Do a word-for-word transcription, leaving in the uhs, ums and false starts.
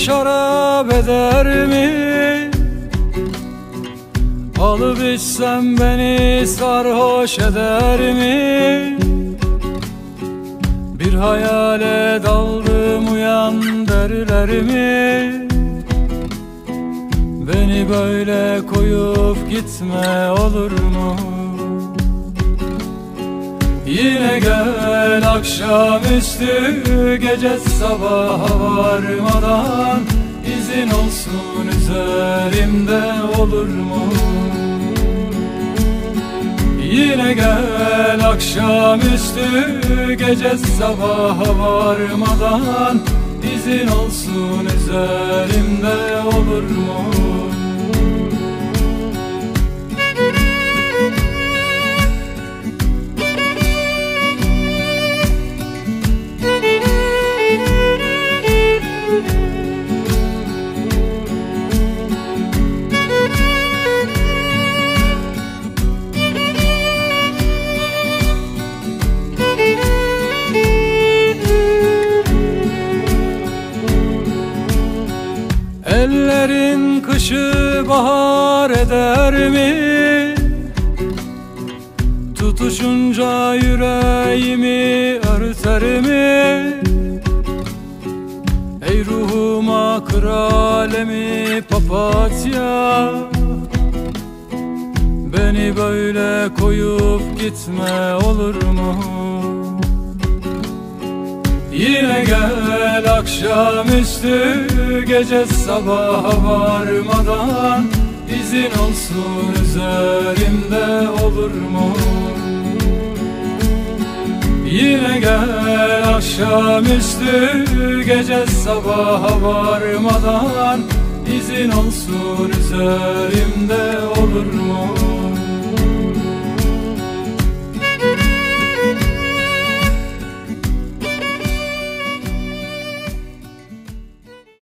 şarap eder mi? Alıp içsem beni sarhoş eder mi? Bir hayale daldım uyan derler mi? Beni böyle koyup gitme olur mu? Yine gel akşamüstü, gece sabaha varmadan izin olsun üzerimde olur mu? Yine gel akşamüstü, gece sabaha varmadan izin olsun üzerimde olur mu? Ellerin kışı bahar eder mi? Tutuşunca yüreğimi örter mi? Ey ruhuma kır alemi papatya, beni böyle koyup gitme olur mu? Yine gel akşamüstü, gece sabaha varmadan izin olsun üzerimde olur mu? Yine gel akşamüstü, gece sabaha varmadan izin olsun üzerimde